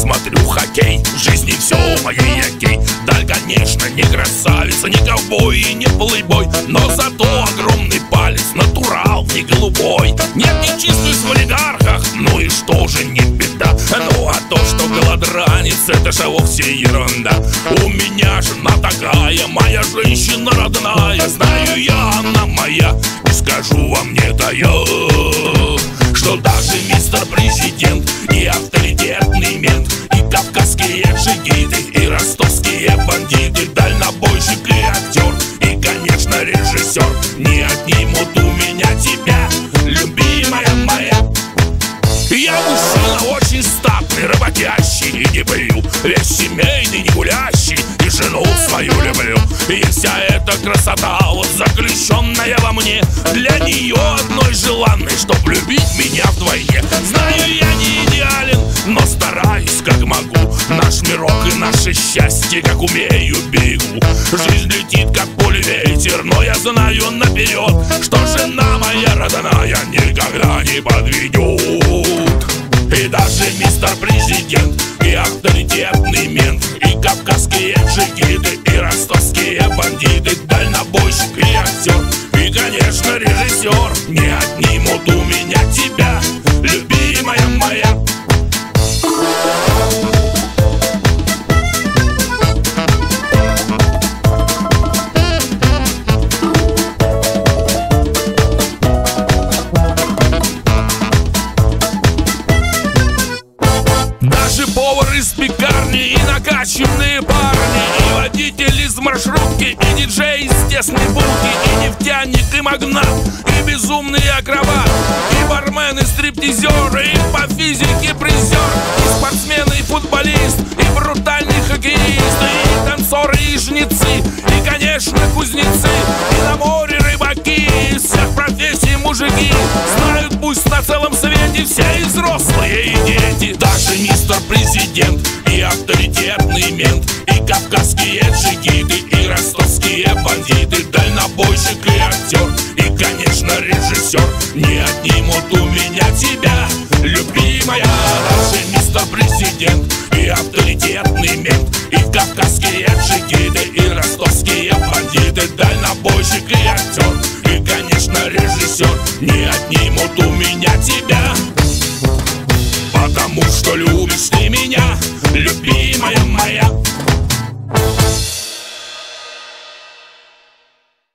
смотрю хоккей. В жизни все моей окей. Даль, конечно, не красавица, не ковбой и не плейбой, но зато огромный палец, натурал, не голубой. Нет, не числюсь в олигархах, ну и что же, не беда. Ну а то, что голодранец, это же вовсе ерунда. У меня жена такая, моя женщина родная. Знаю я, она моя, и скажу вам не тая, что даже мистер президент и авторитетный мент, и кавказские джигиты, и ростовские бандиты, дальнобойщик и актер, и, конечно, режиссер не отнимут у меня тебя, любимая моя. Я мужчина очень статный, работящий и не брю, весь семейный, не гулящий, и жену свою люблю. И вся эта красота, вот заключенная во мне, для нее одной желанной, чтоб любить меня вдвойне. Знаю, я не идеален, но стараюсь как могу. Наш мирок и наше счастье, как умею, берегу. Жизнь летит, как поле ветер, но я знаю наперед, что жена моя родная никогда не подведет. И даже мистер президент, и авторитетный мент, и кавказские джигиты, и ростовские бандиты, дальнобойщик и актер, и, конечно, режиссер не отнимут у меня тебя, любимая моя. Даже повар из пекарни, и накачанные парни, и водитель из маршрутки, и диджей из тесной булки, и нефтяник, и магнат, и безумный акробат, и бармен, и стриптизер, и по физике призер, и спортсмен, и футболист, и брутальный хоккеист, и танцоры, и жнецы, и, конечно, кузнецы, и на море рыбаки, из всех профессий мужики. Знают пусть на целом свете все и взрослые, и дети. Даже мистер президент, и авторитетный мент, и кавказские джигиты, и ростовские бандиты, дальнобойщик и актер, и, конечно, режиссер не отнимут у меня тебя, любимая. Даже мистер президент, и авторитетный мент, и кавказские джигиты, и ростовские бандиты, дальнобойщик и актер, и, конечно, режиссер не отнимут у меня тебя, потому что любишь